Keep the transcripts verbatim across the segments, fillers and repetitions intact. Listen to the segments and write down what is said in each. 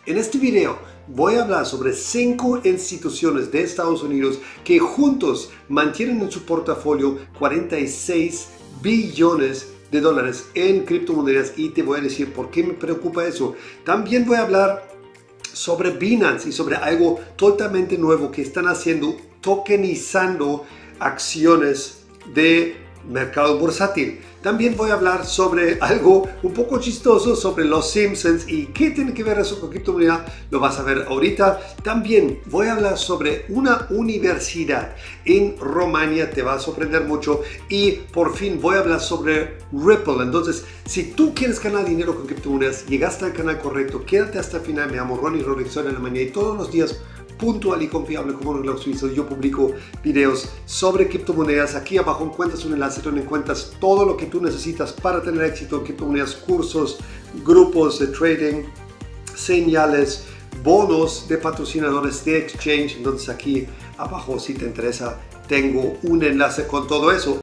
En este video voy a hablar sobre cinco instituciones de Estados Unidos que juntos mantienen en su portafolio cuarenta y seis billones de dólares en criptomonedas y te voy a decir por qué me preocupa eso. También voy a hablar sobre Binance y sobre algo totalmente nuevo que están haciendo, tokenizando acciones de mercado bursátil. También voy a hablar sobre algo un poco chistoso sobre los Simpsons y qué tiene que ver eso con criptomoneda, lo vas a ver ahorita. También voy a hablar sobre una universidad en Rumania, te va a sorprender mucho. Y por fin voy a hablar sobre Ripple. Entonces, si tú quieres ganar dinero con criptomonedas, llegaste al canal correcto, quédate hasta el final. Me llamo Ronnie Rodríguez, soy de Alemania y todos los días puntual y confiable como un reloj suizo. Yo publico videos sobre criptomonedas. Aquí abajo encuentras un enlace donde encuentras todo lo que tú necesitas para tener éxito en criptomonedas, cursos, grupos de trading, señales, bonos de patrocinadores de exchange. Entonces aquí abajo, si te interesa, tengo un enlace con todo eso.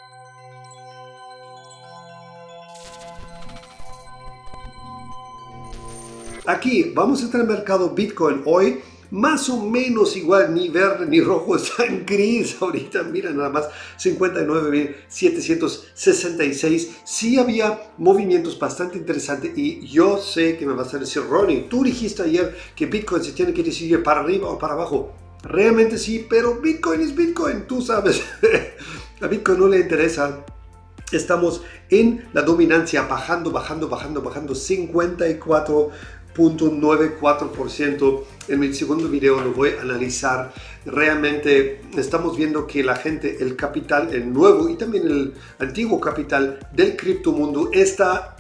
Aquí vamos a entrar al mercado Bitcoin hoy. Más o menos igual, ni verde ni rojo, está en gris ahorita, mira nada más, cincuenta y nueve mil setecientos sesenta y seis. Sí había movimientos bastante interesantes y yo sé que me vas a decir, Ronnie, tú dijiste ayer que Bitcoin se tiene que decidir para arriba o para abajo. Realmente sí, pero Bitcoin es Bitcoin, tú sabes. A Bitcoin no le interesa. Estamos en la dominancia, bajando, bajando, bajando, bajando, cincuenta y cuatro punto noventa y cuatro por ciento. En mi segundo video lo voy a analizar. Realmente estamos viendo que la gente, el capital, el nuevo y también el antiguo capital del criptomundo está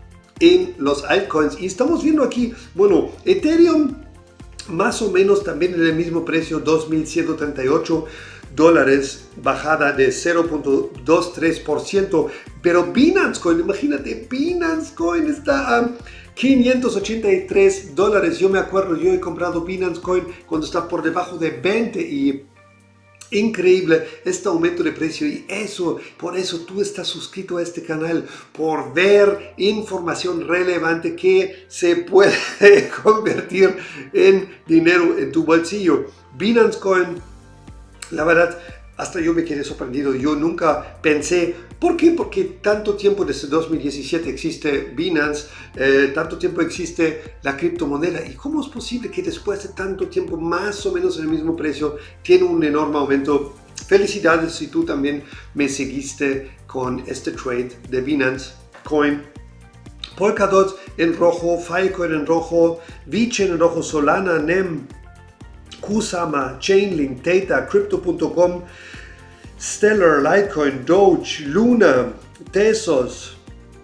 en los altcoins. Y estamos viendo aquí, bueno, Ethereum más o menos también en el mismo precio, dos mil ciento treinta y ocho dólares, bajada de cero punto veintitrés por ciento. Pero Binance Coin, imagínate, Binance Coin está a quinientos ochenta y tres dólares. Yo me acuerdo, yo he comprado Binance Coin cuando está por debajo de veinte y increíble este aumento de precio. Y eso, por eso tú estás suscrito a este canal, por ver información relevante que se puede convertir en dinero en tu bolsillo. Binance Coin, la verdad, hasta yo me quedé sorprendido. Yo nunca pensé, ¿por qué? Porque tanto tiempo, desde dos mil diecisiete existe Binance, eh, tanto tiempo existe la criptomoneda. ¿Y cómo es posible que después de tanto tiempo, más o menos en el mismo precio, tiene un enorme aumento? Felicidades si tú también me seguiste con este trade de Binance Coin. Polkadot en rojo, Filecoin en rojo, VeChain en rojo, Solana, N E M, Kusama, Chainlink, Theta, Crypto punto com, Stellar, Litecoin, Doge, Luna, Tesos,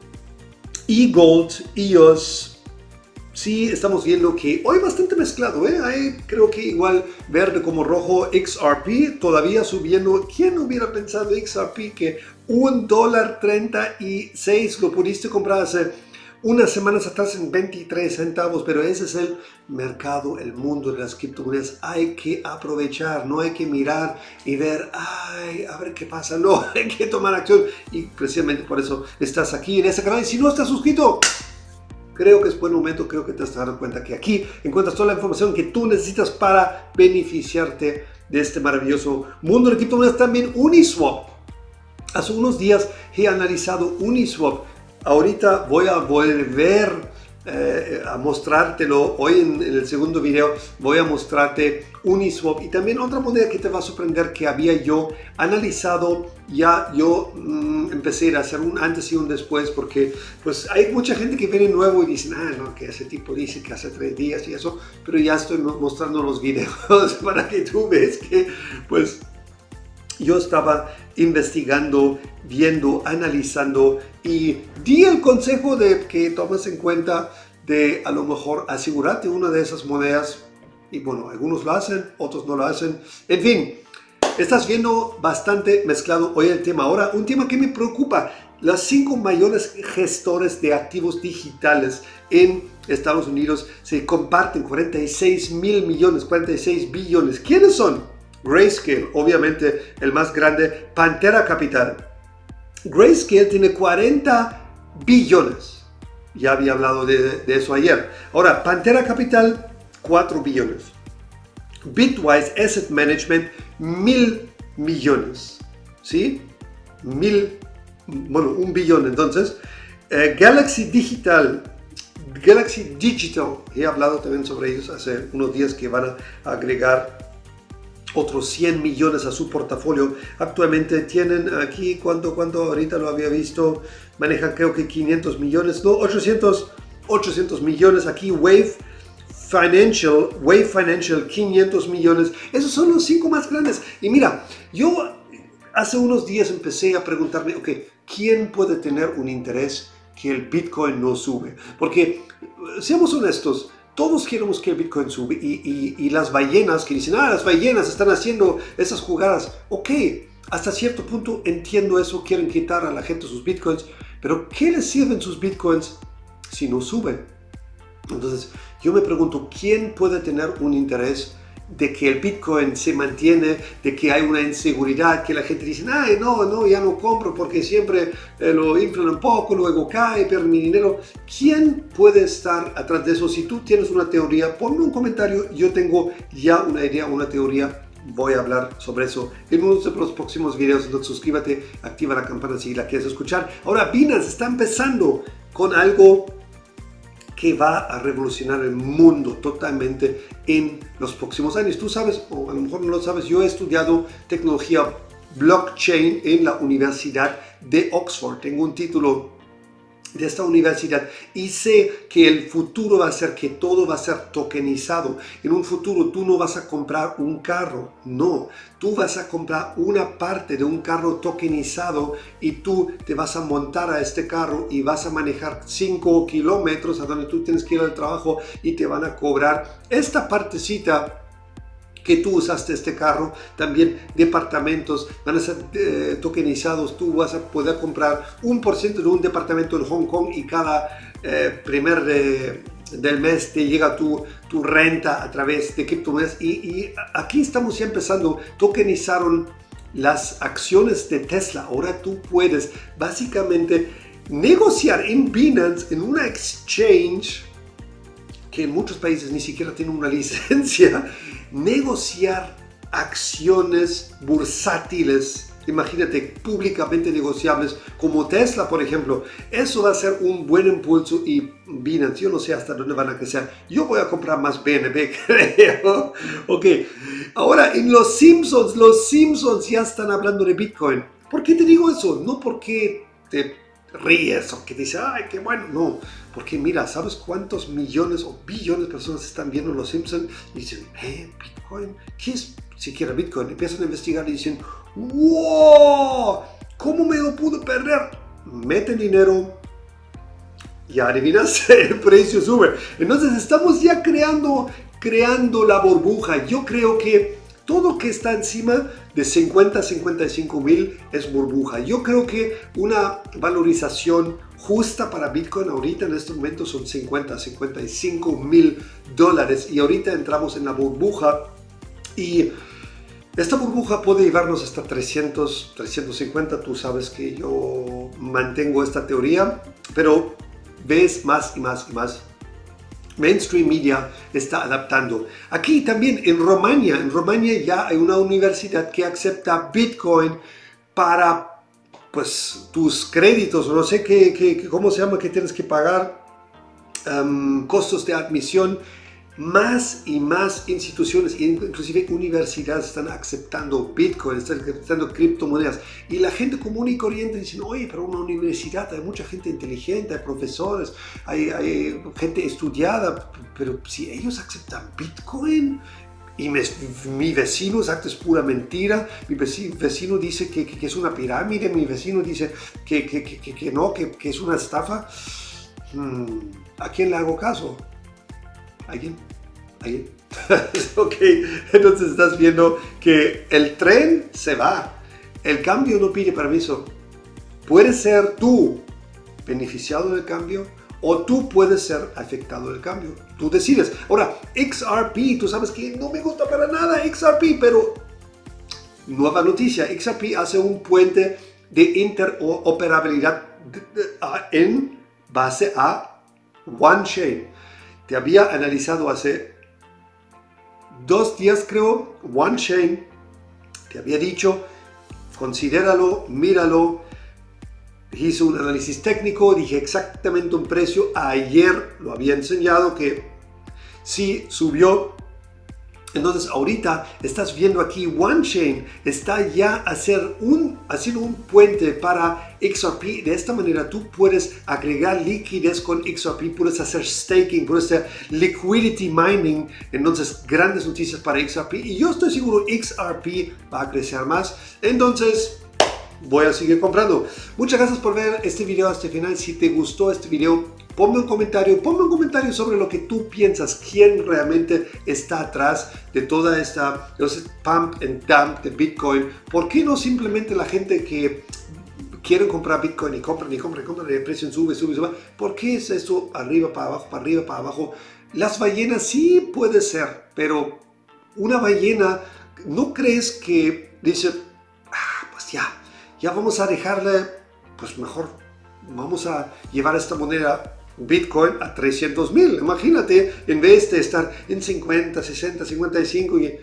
eGold, E O S. Sí, estamos viendo que hoy bastante mezclado, ¿eh? Hay, creo que igual verde como rojo. X R P todavía subiendo. ¿Quién hubiera pensado X R P que un dólar treinta y seis lo pudiste comprar hace unas semanas atrás en veintitrés centavos? Pero ese es el mercado, el mundo de las criptomonedas. Hay que aprovechar, no hay que mirar y ver, ay, a ver qué pasa. No, hay que tomar acción y precisamente por eso estás aquí en este canal. Y si no estás suscrito, creo que es buen momento, creo que te has dado cuenta que aquí encuentras toda la información que tú necesitas para beneficiarte de este maravilloso mundo de criptomonedas. También Uniswap. Hace unos días he analizado Uniswap. Ahorita voy a volver eh, a mostrártelo. Hoy en, en el segundo video voy a mostrarte Uniswap y también otra moneda que te va a sorprender que había yo analizado. Ya yo mmm, empecé a hacer un antes y un después porque pues hay mucha gente que viene nuevo y dicen, ah, no, que ese tipo dice que hace tres días y eso, pero ya estoy mostrando los videos para que tú veas que pues yo estaba investigando, viendo, analizando y di el consejo de que tomes en cuenta de a lo mejor asegurarte una de esas monedas. Y bueno, algunos lo hacen, otros no lo hacen. En fin, estás viendo bastante mezclado hoy el tema. Ahora, un tema que me preocupa. Las cinco mayores gestores de activos digitales en Estados Unidos se comparten cuarenta y seis mil millones, cuarenta y seis billones. ¿Quiénes son? Grayscale, obviamente el más grande. Pantera Capital. Grayscale tiene cuarenta billones. Ya había hablado de, de eso ayer. Ahora, Pantera Capital, cuatro billones. Bitwise Asset Management, mil millones. ¿Sí? Mil, bueno, un billón entonces. Eh, Galaxy Digital, Galaxy Digital, he hablado también sobre ellos hace unos días que van a agregar otros cien millones a su portafolio. Actualmente tienen aquí, ¿cuánto, cuánto ahorita lo había visto? Manejan creo que quinientos millones, no, ochocientos, ochocientos millones. Aquí Wave Financial, Wave Financial, quinientos millones. Esos son los cinco más grandes. Y mira, yo hace unos días empecé a preguntarme, ok, ¿quién puede tener un interés que el Bitcoin no sube? Porque, seamos honestos, todos queremos que el Bitcoin sube y, y, y las ballenas que dicen, ah, las ballenas están haciendo esas jugadas. Ok, hasta cierto punto entiendo eso, quieren quitar a la gente sus Bitcoins, pero ¿qué les sirven sus Bitcoins si no suben? Entonces, yo me pregunto, ¿quién puede tener un interés de que el Bitcoin se mantiene, de que hay una inseguridad, que la gente dice, ay, no, no, ya no compro porque siempre eh, lo inflan un poco, luego cae, pierdo mi dinero? ¿Quién puede estar atrás de eso? Si tú tienes una teoría, ponme un comentario. Yo tengo ya una idea, una teoría. Voy a hablar sobre eso en uno de los próximos videos. Entonces suscríbete, activa la campana si la quieres escuchar. Ahora, Binance está empezando con algo que va a revolucionar el mundo totalmente en los próximos años. Tú sabes, o a lo mejor no lo sabes, yo he estudiado tecnología blockchain en la Universidad de Oxford. Tengo un título de esta universidad y sé que el futuro va a ser que todo va a ser tokenizado. En un futuro tú no vas a comprar un carro, no, tú vas a comprar una parte de un carro tokenizado y tú te vas a montar a este carro y vas a manejar cinco kilómetros a donde tú tienes que ir al trabajo y te van a cobrar esta partecita que tú usaste este carro. También departamentos van a ser eh, tokenizados. Tú vas a poder comprar un por ciento de un departamento en Hong Kong y cada eh, primer de, del mes te llega tu, tu renta a través de criptomonedas. Y, y aquí estamos ya empezando. Tokenizaron las acciones de Tesla. Ahora tú puedes básicamente negociar en Binance, en una exchange que en muchos países ni siquiera tiene una licencia, negociar acciones bursátiles, imagínate, públicamente negociables, como Tesla, por ejemplo. Eso va a ser un buen impulso y Binance, yo no sé hasta dónde van a crecer. Yo voy a comprar más B N B, creo. Ok, ahora en Los Simpsons, Los Simpsons ya están hablando de Bitcoin. ¿Por qué te digo eso? No porque te ríes o que dices, ay, qué bueno, no, porque mira, ¿sabes cuántos millones o billones de personas están viendo Los Simpsons y dicen, eh, Bitcoin? ¿Qué es siquiera Bitcoin? Empiezan a investigar y dicen, wow, ¿cómo me lo pude perder? Meten dinero y adivinas, el precio sube. Entonces estamos ya creando, creando la burbuja. Yo creo que todo que está encima de cincuenta a cincuenta y cinco mil es burbuja. Yo creo que una valorización justa para Bitcoin ahorita en este momento son cincuenta a cincuenta y cinco mil dólares. Y ahorita entramos en la burbuja y esta burbuja puede llevarnos hasta trescientos, trescientos cincuenta. Tú sabes que yo mantengo esta teoría, pero ves más y más y más. Mainstream media está adaptando. Aquí también en Rumania, en Rumania ya hay una universidad que acepta Bitcoin para pues tus créditos, no sé qué, qué, cómo se llama, que tienes que pagar, um, costos de admisión. Más y más instituciones, inclusive universidades, están aceptando Bitcoin, están aceptando criptomonedas. Y la gente común y corriente dice, oye, pero una universidad hay mucha gente inteligente, hay profesores, hay, hay gente estudiada, pero si ellos aceptan Bitcoin y me, mi vecino dice que es pura mentira, mi vecino, vecino dice que, que, que es una pirámide, mi vecino dice que, que, que, que, que no, que, que es una estafa, hmm, ¿a quién le hago caso? ¿Alguien? ¿Alguien? Ok, entonces estás viendo que el tren se va. El cambio no pide permiso. Puedes ser tú beneficiado del cambio o tú puedes ser afectado del cambio. Tú decides. Ahora, X R P, tú sabes que no me gusta para nada X R P, pero nueva noticia. X R P hace un puente de interoperabilidad en base a OneChain. Te había analizado hace dos días, creo, OneChain. Te había dicho, considéralo, míralo. Hice un análisis técnico, dije exactamente un precio. Ayer lo había enseñado que sí subió. Entonces ahorita estás viendo aquí OneChain está ya hacer un, haciendo un puente para X R P. De esta manera tú puedes agregar liquidez con X R P, puedes hacer staking, puedes hacer liquidity mining. Entonces grandes noticias para X R P y yo estoy seguro X R P va a crecer más. Entonces voy a seguir comprando. Muchas gracias por ver este video hasta el final. Si te gustó este video, ponme un comentario, ponme un comentario sobre lo que tú piensas, quién realmente está atrás de toda esta pump and dump de Bitcoin. ¿Por qué no simplemente la gente que quiere comprar Bitcoin y compran y compran y compran y el precio sube, sube, sube? ¿Por qué es esto arriba para abajo, para arriba, para abajo? Las ballenas sí puede ser, pero una ballena, ¿no crees que dice, ah, pues ya, ya vamos a dejarle, pues mejor vamos a llevar esta moneda Bitcoin a trescientos mil? Imagínate, en vez de estar en cincuenta, sesenta, cincuenta y cinco. Y esa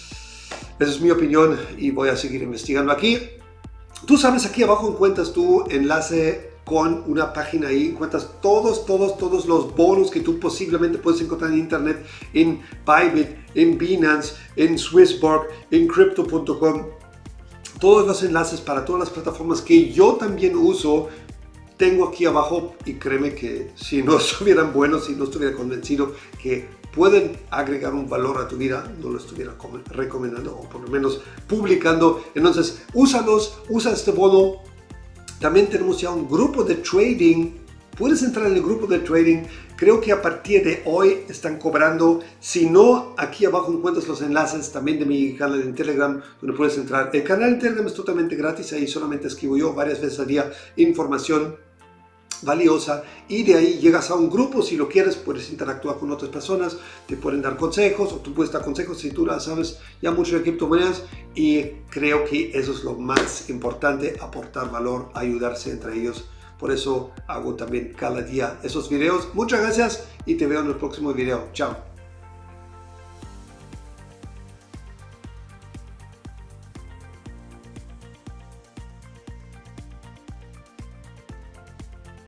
es mi opinión y voy a seguir investigando aquí. Tú sabes, aquí abajo encuentras tu enlace con una página ahí, encuentras todos, todos, todos los bonos que tú posiblemente puedes encontrar en internet, en Bybit, en Binance, en Swissborg, en crypto punto com. Todos los enlaces para todas las plataformas que yo también uso tengo aquí abajo, y créeme que si no estuvieran buenos, si no estuviera convencido que pueden agregar un valor a tu vida, no lo estuviera recomendando o por lo menos publicando. Entonces úsalos, usa este bono. También tenemos ya un grupo de trading. Puedes entrar en el grupo de trading. Creo que a partir de hoy están cobrando. Si no, aquí abajo encuentras los enlaces también de mi canal en Telegram, donde puedes entrar. El canal en Telegram es totalmente gratis. Ahí solamente escribo yo varias veces al día información valiosa, y de ahí llegas a un grupo. Si lo quieres, puedes interactuar con otras personas, te pueden dar consejos, o tú puedes dar consejos si tú sabes ya mucho de criptomonedas. Y creo que eso es lo más importante, aportar valor, ayudarse entre ellos. Por eso hago también cada día esos videos. Muchas gracias y te veo en el próximo video. Chao.